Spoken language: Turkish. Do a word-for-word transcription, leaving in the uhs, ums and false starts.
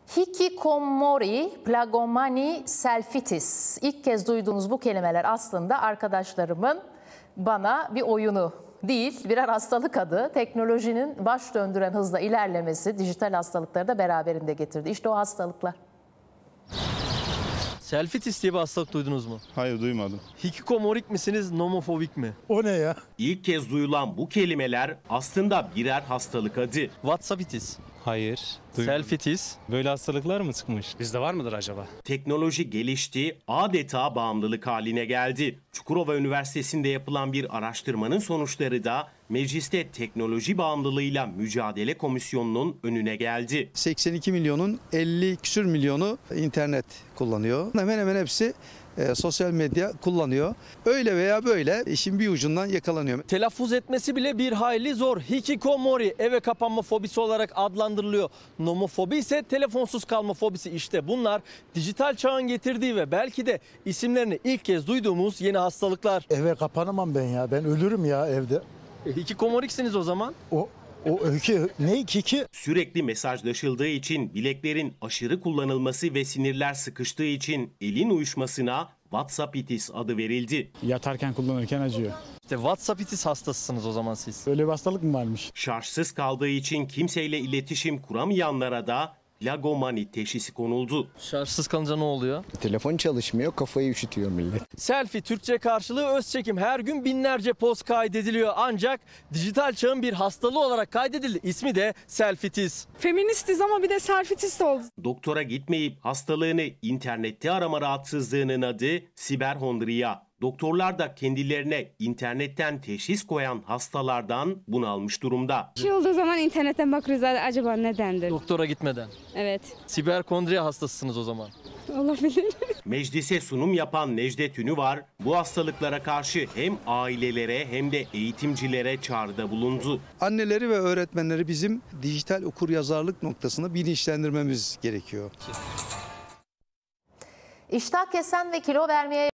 Hikikomori, plagomani, selfitis. İlk kez duyduğunuz bu kelimeler aslında arkadaşlarımın bana bir oyunu değil, birer hastalık adı. Teknolojinin baş döndüren hızla ilerlemesi dijital hastalıkları da beraberinde getirdi. İşte o hastalıklar. Selfitis diye bir hastalık duydunuz mu? Hayır, duymadım. Hikikomorik misiniz, nomofobik mi? O ne ya? İlk kez duyulan bu kelimeler aslında birer hastalık adı. WhatsAppitis, Hayır. duymadım. selfitis. Böyle hastalıklar mı çıkmış? Bizde var mıdır acaba? Teknoloji gelişti, adeta bağımlılık haline geldi. Çukurova Üniversitesi'nde yapılan bir araştırmanın sonuçları da mecliste teknoloji bağımlılığıyla mücadele komisyonunun önüne geldi. seksen iki milyonun elli küsür milyonu internet kullanıyor. Hemen hemen hepsi e, sosyal medya kullanıyor. Öyle veya böyle işin bir ucundan yakalanıyor. Telaffuz etmesi bile bir hayli zor. Hikikomori eve kapanma fobisi olarak adlandırılıyor. Nomofobi ise telefonsuz kalma fobisi. İşte bunlar dijital çağın getirdiği ve belki de isimlerini ilk kez duyduğumuz yeni hastalıklar. Eve kapanamam ben ya. Ben ölürüm ya evde. E, hikikomoriksiniz o zaman. O o iki ne iki ki? Sürekli mesajlaşıldığı için, bileklerin aşırı kullanılması ve sinirler sıkıştığı için elin uyuşmasına WhatsAppitis adı verildi. Yatarken kullanırken acıyor. İşte WhatsAppitis hastasısınız o zaman siz. Böyle bir hastalık mı varmış? Şarjsız kaldığı için kimseyle iletişim kuramayanlara da plagomani teşhisi konuldu. Şarjsız kalınca ne oluyor? Telefon çalışmıyor, kafayı üşütüyor millet. Selfie Türkçe karşılığı öz çekim. Her gün binlerce poz kaydediliyor. Ancak dijital çağın bir hastalığı olarak kaydedildi. İsmi de selfitis. Feministiz ama bir de selfitist oldu. Doktora gitmeyip hastalığını internette arama rahatsızlığının adı siberhondriya. Doktorlar da kendilerine internetten teşhis koyan hastalardan bunalmış durumda. Bir şey olduğu zaman internetten bakıyoruz acaba nedendir? Doktora gitmeden. Evet. Siberkondriya hastasısınız o zaman. Olabilir. Meclise sunum yapan Necdet Ünüvar bu hastalıklara karşı hem ailelere hem de eğitimcilere çağrıda bulundu. Anneleri ve öğretmenleri bizim dijital okuryazarlık noktasında bilinçlendirmemiz gerekiyor. İştah kesen ve kilo vermeye